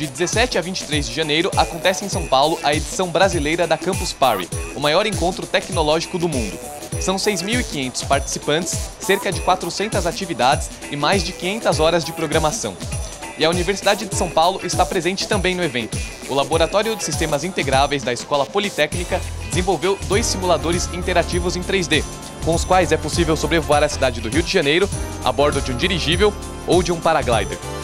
De 17 a 23 de janeiro, acontece em São Paulo a edição brasileira da Campus Party, o maior encontro tecnológico do mundo. São 6.500 participantes, cerca de 400 atividades e mais de 500 horas de programação. E a Universidade de São Paulo está presente também no evento. O Laboratório de Sistemas Integráveis da Escola Politécnica desenvolveu 2 simuladores interativos em 3D, com os quais é possível sobrevoar a cidade do Rio de Janeiro a bordo de um dirigível ou de um paraglider.